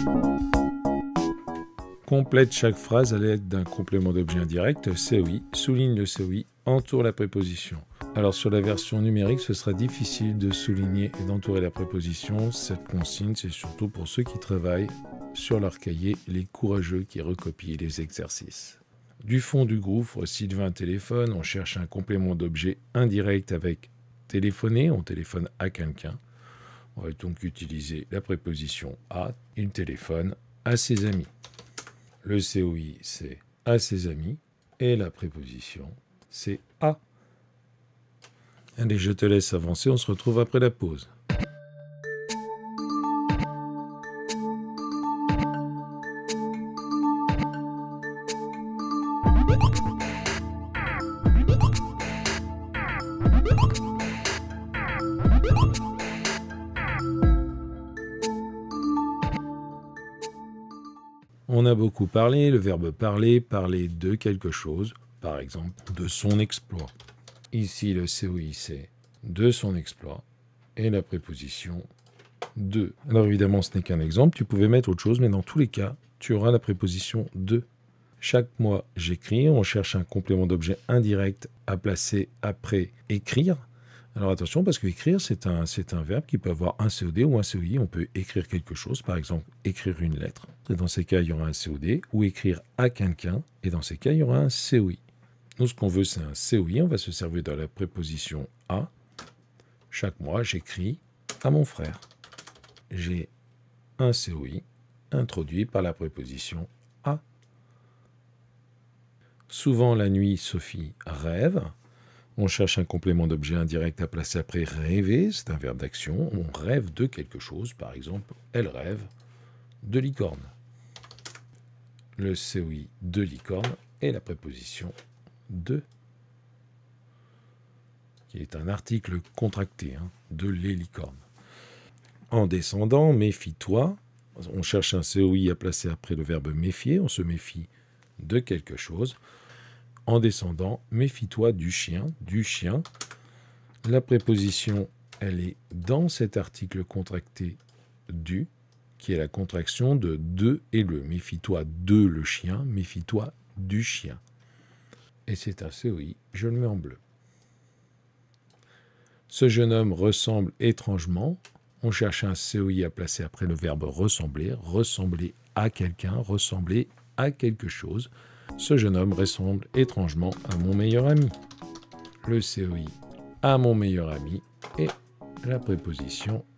Complète chaque phrase à l'aide d'un complément d'objet indirect, COI, souligne le COI, entoure la préposition. Alors sur la version numérique, ce sera difficile de souligner et d'entourer la préposition. Cette consigne, c'est surtout pour ceux qui travaillent sur leur cahier, les courageux qui recopient les exercices. Du fond du gouffre, Sylvain téléphone, on cherche un complément d'objet indirect avec téléphoner, on téléphone à quelqu'un. On va donc utiliser la préposition à, il téléphone à ses amis. Le COI, c'est à ses amis, et la préposition, c'est à. Allez, je te laisse avancer, on se retrouve après la pause. On a beaucoup parlé, le verbe parler, parler de quelque chose, par exemple de son exploit. Ici, le COI, c'est de son exploit, et la préposition de. Alors évidemment, ce n'est qu'un exemple, tu pouvais mettre autre chose, mais dans tous les cas, tu auras la préposition de. Chaque mois, j'écris, on cherche un complément d'objet indirect à placer après écrire. Alors attention, parce que écrire, c'est un verbe qui peut avoir un COD ou un COI. On peut écrire quelque chose, par exemple, écrire une lettre. Et dans ces cas, il y aura un COD, ou écrire à quelqu'un, et dans ces cas, il y aura un COI. Nous, ce qu'on veut, c'est un COI. On va se servir de la préposition à. Chaque mois, j'écris à mon frère. J'ai un COI introduit par la préposition à. Souvent, la nuit, Sophie rêve. On cherche un complément d'objet indirect à placer après rêver, c'est un verbe d'action. On rêve de quelque chose, par exemple, elle rêve de licorne. Le COI de licorne est la préposition de, qui est un article contracté, de les licornes. En descendant, méfie-toi. On cherche un COI à placer après le verbe méfier, on se méfie de quelque chose. En descendant, méfie-toi du chien, La préposition, elle est dans cet article contracté du, qui est la contraction de et le. Méfie-toi de le chien, méfie-toi du chien. Et c'est un COI, je le mets en bleu. Ce jeune homme ressemble étrangement. On cherche un COI à placer après le verbe ressembler, ressembler à quelqu'un, ressembler à quelque chose. Ce jeune homme ressemble étrangement à mon meilleur ami. Le COI à mon meilleur ami et la préposition